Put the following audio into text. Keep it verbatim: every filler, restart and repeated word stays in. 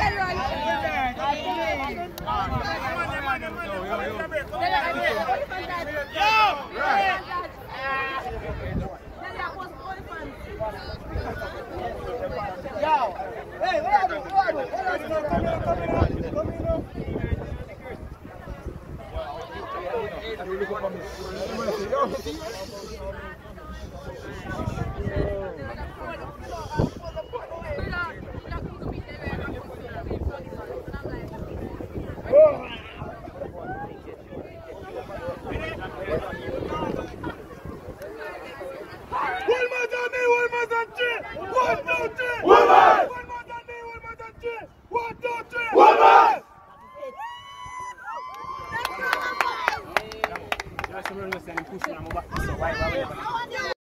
Hey, where are you? Where are you? Come here, come here, come here. Yo,